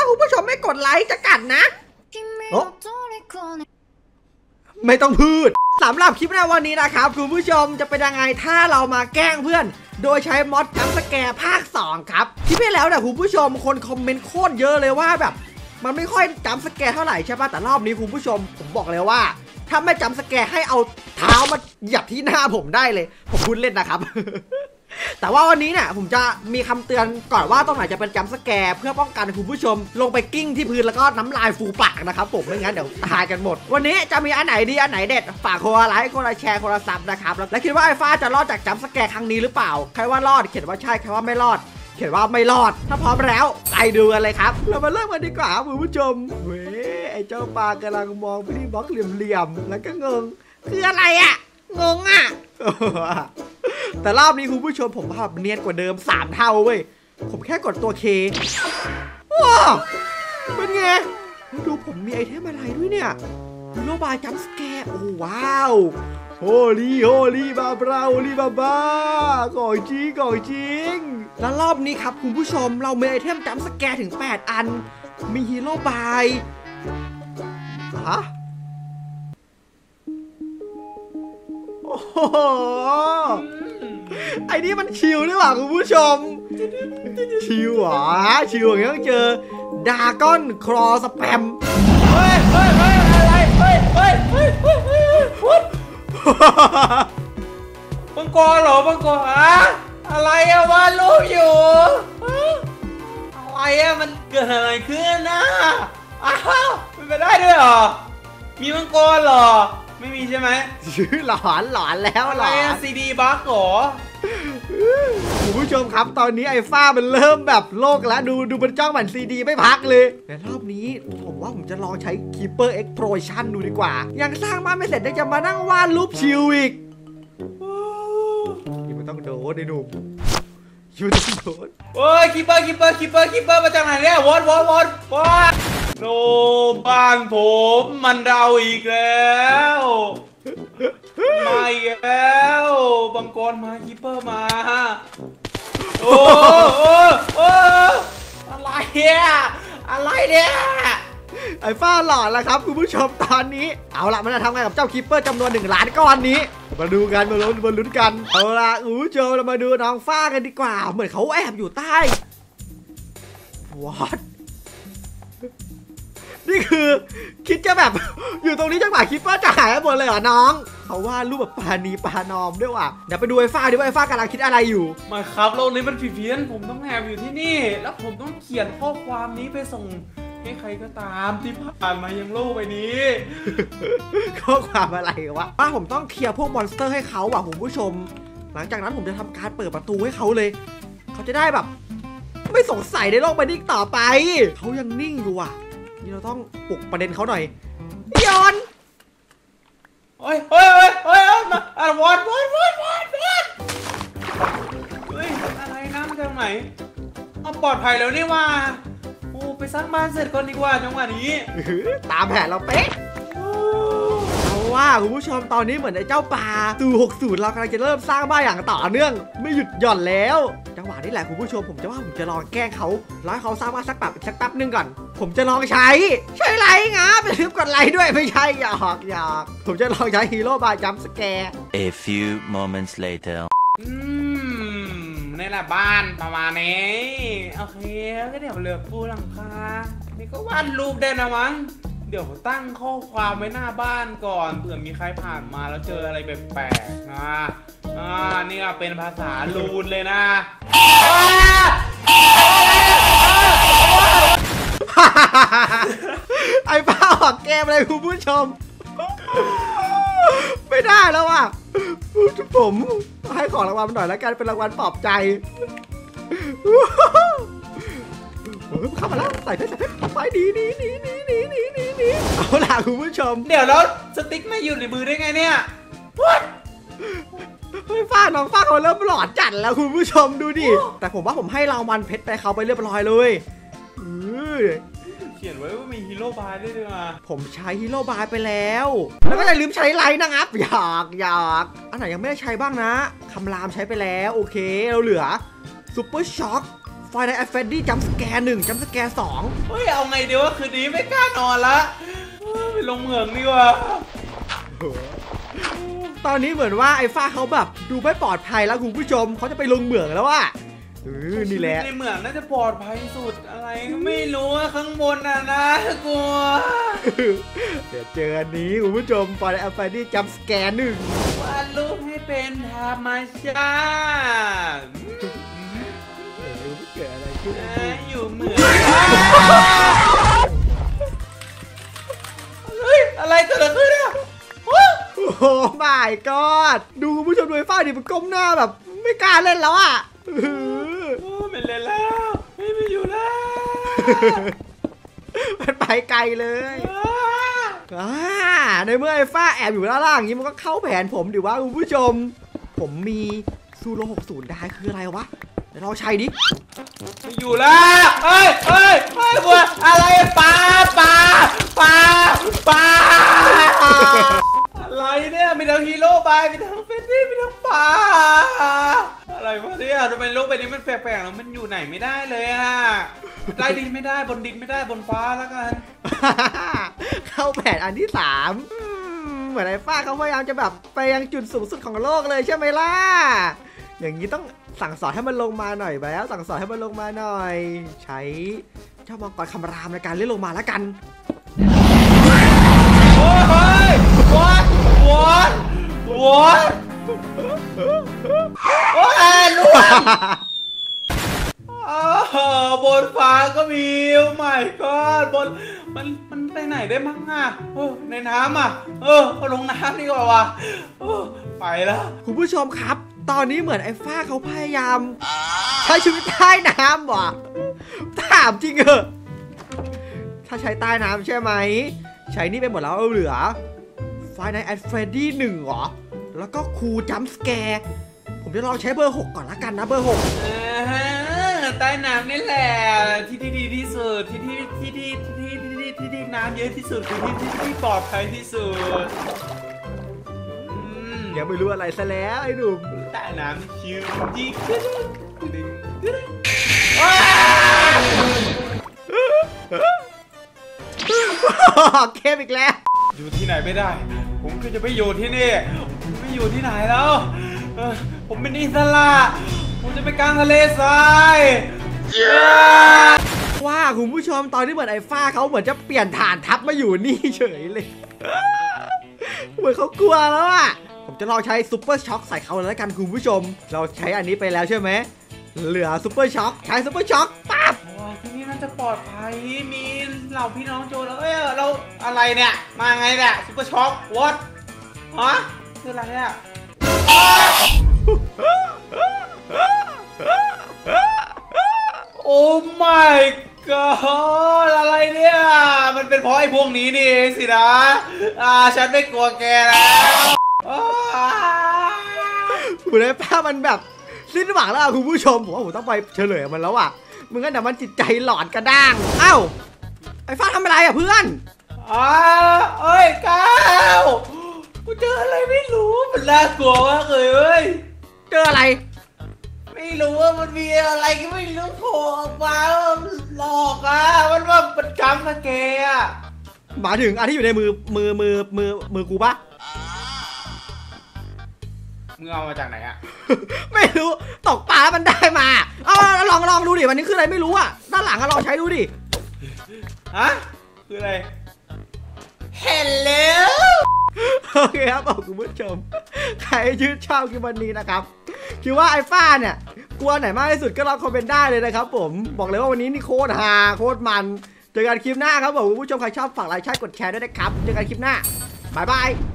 คุณผู้ชมไม่กดไลค์จะกัดนะไม่ต้องพูดสำหรับคลิปในวันนี้นะครับคุณผู้ชมจะเป็นยังไงถ้าเรามาแกล้งเพื่อนโดยใช้มอดจัมป์สแกร์ภาค 2ครับคลิปที่แล้วเนี่ยคุณผู้ชมคนคอมเมนต์โคตรเยอะเลยว่าแบบมันไม่ค่อยจัมป์สแกร์เท่าไหร่ใช่ป่ะแต่รอบนี้คุณผู้ชมผมบอกเลยว่าถ้าไม่จัมป์สแกร์ให้เอาเท้ามาหยับที่หน้าผมได้เลยผมพูดเล่นนะครับ แต่ว่าวันนี้เนี่ยผมจะมีคำเตือนก่อนว่าตรงไหนจะเป็นจัมป์สแกร์เพื่อป้องกันคุณผู้ชมลงไปกิ้งที่พื้นแล้วก็น้ำลายฟูปากนะครับผมไม่งั้นเดี๋ยวตายกันหมดวันนี้จะมีอันไหนดีอันไหนเด็ดฝากคนละไลค์คนละแชร์คนละซับนะครับและคิดว่าไอ้ฟ้าจะรอดจากจัมป์สแกร์ครั้งนี้หรือเปล่าใครว่ารอดเขียนว่าใช่ใครว่าไม่รอดเขียนว่าไม่รอดถ้าพร้อมแล้วไปดูกันเลยครับเรามาเริ่มกันดีกว่าคุณผู้ชมเว้ยไอ้เจ้าปลากำลังมองไปที่บล็อกเหลี่ยมๆแล้วก็งงคืออะไรอะงงอะแต่รอบนี้คุณผู้ชมผมว่าเนียนกว่าเดิม3 เท่าเว้ยผมแค่กดตัว K ว้าวเป็นไงดูผมมีไอเทมอะไรด้วยเนี่ยฮีโร่บายจัมป์สแกร์โอ้ว้าวโฮลี่บาบราโฮลี่บาบ้าของจริงแล้วรอบนี้ครับคุณผู้ชมเรามีไอเทมจัมป์สแกร์ถึง8 อันมีฮีโร่บายฮะโอ้โหไอ้นี่มันชิลหรือเปล่าคุณผู้ชมชิลเหรอชิลอย่างเงี้ยต้องเจอดาก้อนครอสแปมเฮ้ยอะไรเฮ้ยมังกรเหรอมังกรอะไรอะวาดรูปอยู่อะไรอะมันเกิดอะไรขึ้นนะอ้าวเป็นไปได้ด้วยเหรอมีมังกรเหรอไม่มีใช่ไหมหลอนแล้วหลอนซีดีบั๊กเหรอคุณผู้ชมครับตอนนี้ไอ้ฟ้ามันเริ่มแบบโลกแล้วดูมันจ้องเหมือนซีดีไม่พักเลยแต่รอบนี้ผมว่าผมจะลองใช้ Keeper Explosion ดูดีกว่ายังสร้างบ้านไม่เสร็จจะมานั่งวาดรูปชิลอีกยังไม่ต้องโดนไอ้หนุ่มยังไม่ต้องโดนโอ้ยคีเปอร์มาจากไหนเนี่ยวอดโนบ้านผมมันเราอีกแล้วมาอีกแล้วบังกรมาคีเปอร์มาโอ้อะไรเนี่ยไอ้ฟ้าหล่อแล้วครับคุณผู้ชมตอนนี้เอาละมันจะทำไงกับเจ้าคีเปอร์จำนวน1 ล้านก้อนนี้มาดูกันมาลุ้นกันเอาละคุณผู้ชมเรามาดูน้องฟ้ากันดีกว่าเหมือนเขาแอบอยู่ใต้วอทนี่คือคิดจะแบบอยู่ตรงนี้จังหวะคิดว่าจะหายหมดเลยเหรอน้องเขาว่ารูปแบบปานีปานอมด้วยว่ะเดี๋ยวไปดูไอ้ฟ้าดิว่าไอ้ฟ้ากำลังคิดอะไรอยู่มาครับโลกนี้มันผิดเพี้ยนผมต้องแอบอยู่ที่นี่แล้วผมต้องเขียนข้อความนี้ไปส่งให้ใครก็ตามที่ผ่านมายังโลกใบนี้ข้อความอะไรวะว่าผมต้องเคลียร์พวกมอนสเตอร์ให้เขาว่ะคุณผู้ชมหลังจากนั้นผมจะทำการเปิดประตูให้เขาเลยเขาจะได้แบบไม่สงสัยในโลกใบนี้ต่อไปเขายังนิ่งอยู่อ่ะนี่เราต้องปลุกประเด็นเขาหน่อยย้อนโอ้มาวอดเฮ้ยอะไรน้ำจากไหนเอาปลอดภัยแล้วนี่ว่าโอ้ไปสร้างบ้านเสร็จก่อนดีกว่าจังหวะนี้ตามแผนเราเป๊ะเอาว่าคุณผู้ชมตอนนี้เหมือนไอ้เจ้าปลาตู่60เรากำลังจะเริ่มสร้างบ้านอย่างต่อเนื่องไม่หยุดหย่อนแล้วจังหวะนี้แหละคุณผู้ชมผมจะลองแกล้งเขาร้อยเขาสร้างบ้านสักแป๊บนึงก่อนผมจะลองใช้ไลค์งะไปลืมกดไลค์ด้วยไม่ใช่หยอกผมจะลองใช้ฮีโร่บายจัมป์สแกร์ A few moments later นี่แหละบ้านประมาณนี้โอเคก็เดี๋ยวเหลือปูหลังคานี่ก็วาดรูปได้นะมั้งเดี๋ยวตั้งข้อความไว้หน้าบ้านก่อนเผื่อมีใครผ่านมาแล้วเจออะไรแปลกๆนะนี่ก็เป็นภาษาลูนเลยนะไอ้ป้าออกเกมเลยคุณผู้ชมไม่ได้แล้วว่ะผมให้ของรางวัลหน่อยแล้วกันเป็นรางวัลปลอบใจเข้ามาแล้วใส่ไฟดีเอาล่ะคุณผู้ชมเดี๋ยวแล้วสติ๊กไม่อยู่ในมือได้ไงเนี่ยน้องฟ้าเขาเริ่มหลอนจัดแล้วคุณผู้ชมดูดิแต่ผมว่าผมให้รางวัลเพชรไปเขาไปเรียบร้อยเลยเขียนไว้ว่ามีฮีโร่บายได้ด้วยนะผมใช้ฮีโร่บายไปแล้วก็อย่าลืมใช้ไลน์นะครับอยากอันไหนยังไม่ได้ใช้บ้างนะคำรามใช้ไปแล้วโอเคเราเหลือซุปเปอร์ช็อคไฟในแอฟเฟดดี้จัมป์สแกร์1จัมป์สแกร์2 เฮ้ยเอาไงดีวะคืนนี้ไม่กล้านอนละไปลงเหมืองดีกว่าตอนนี้เหมือนว่าไอ้ฟ้าเขาแบบดูไม่ปลอดภัยแล้วคุณผู้ชมเขาจะไปลงเหมืองแล้วว่ะนี่แหละในเหมืองน่าจะปลอดภัยสุดอะไรก็ไม่รู้ข้างบนนะกลัวเดี๋ยวเจออันนี้คุณผู้ชมไฟในแอฟเฟดดี้จัมป์สแกร์1 วาดรูปให้เป็นธรรมชาติเกิดอะไรขึ้นอยู่เหมืองเฮ้ยอะไรเกิดขึ้นอ่ะโอ้ my god ดูคุณผู้ชมดูไอ้ฟ้าดิมันก้มหน้าแบบไม่กล้าเล่นแล้วอ่ะไม่เล่นแล้วไม่อยู่แล้วมันไปไกลเลยในเมื่อไอ้ฟ้าแอบอยู่ด้านล่างอย่างนี้มันก็เข้าแผนผมดิว่าคุณผู้ชมผมมีซูโร่60ได้คืออะไรวะเดี๋ยวลองใช้ดิอยู่แล้วเฮ้ยบัวอะไรปลาอะไรเนี่ยมีทั้งฮีโร่บายมีทั้งเฟนดี้มีทั้งปลาอะไรวะเนี่ยทำไมโลกใบนี้มันแปลกๆแล้วมันอยู่ไหนไม่ได้เลยอ่ะใต้ดินไม่ได้บนดินไม่ได้บนฟ้าแล้วกันเข้าแผนอันที่3เหมือนไอ้ฟ้าเขาพยายามจะแบบไปยังจุดสูงสุดของโลกเลยใช่ไหมล่ะอย่างนี้ต้องสั่งสอนให้มันลงมาหน่อยแล้วสั่งสอนให้มันลงมาหน่อยใช้เจ้ามังกรคำรามในการเลื่อนลงมาแล้วกันโอ้ยwhat โอ้ยลูกบนฟ้าก็มีโอ้ my god บนมันไปไหนได้มั้งอ่ะในน้ำอ่ะลงน้ำดีกว่าวะไปแล้วคุณผู้ชมครับตอนนี้เหมือนไอ้ฟ้าเขาพยายามใช้ชีวิตใต้น้ำว่ะถามจริงเหรอถ้าใช้ใต้น้ำใช่ไหมใช้นี่ไปหมดแล้วเหลือไฟในแอดเฟรดดี้1เหรอแล้วก็คูจัมป์สแกร์ผมจะลองใช้เบอร์6ก่อนละกันนะเบอร์ 6ใต้น้ำนี่แหละที่ดีที่สุดที่น้ำเยอะที่สุดคือที่ปลอดภัยที่สุดยังไม่รู้อะไรซะแล้วไอ้หนุ่มใต้น้ำชิวจิกเกมอีกแล้วอยู่ที่ไหนไม่ได้ผมก็จะไม่อยู่ที่นี่ไม่อยู่ที่ไหนแล้วผมเป็นอิสระผมจะไปกลางทะเลทรายว่าคุณผู้ชมตอนที่เหมือนไอ้ฟ้าเขาเหมือนจะเปลี่ยนฐานทัพมาอยู่นี่เฉยเลยเหมือนเขากลัวแล้วอ่ะผมจะลองใช้ซุปเปอร์ช็อคใส่เขาเลยแล้วกันคุณผู้ชมเราใช้อันนี้ไปแล้วใช่ไหมเหลือซุปเปอร์ช็อคใช้ซุปเปอร์ช็อคปั๊บที่นี่น่าจะปลอดภัยมีเหล่าพี่น้องโจรแล้วเราอะไรเนี่ยมาไงเนี่ยซุปเปอร์ช็อควอตฮะคืออะไรเนี่ยโอ้ my god อะไรเนี่ยมันเป็นเพราะไอ้พวกนี้นี่เองสินะฉันไม่กลัวแกแล้วผู้ใดป้ามันแบบสิ้นหวังแล้วคุณผู้ชมผมว่าผมต้องไปเฉลยมันแล้วอ่ะมึงงั้นเดี๋ยวมันจิตใจหลอนกระด้างเอ้าไอ้ฟ้าทำอะไรอ่ะเพื่อนเอ้ยก้าวกูเจออะไรไม่รู้มันน่ากลัวมากเลยเจออะไรไม่รู้ว่ามันมีอะไรก็ไม่รู้โผล่ออกมาหลอกมันว่ามันจำสแกร์หมายถึงอันที่อยู่ในมือกูปะมึงเอามาจากไหนอะไม่รู้ตกปลามันได้มาเอาลองดูดิวันนี้คืออะไรไม่รู้อะด้านหลังลองใช้ดูดิฮะคืออะไรเห็นแล้วโอเคครับคุณผู้ชมใครชื่นชอบคลิปวันนี้นะครับคิดว่าไอ้ฟ้าเนี่ยกลัวไหนมากที่สุดก็ลองคอมเมนต์ได้เลยนะครับผมบอกเลยว่าวันนี้นี่โคตรฮาโคตรมันเจอกันคลิปหน้าครับผมคุณผู้ชมใครชอบฝากไลค์แชร์กดแชร์ด้วยนะครับเจอกันคลิปหน้าบายบาย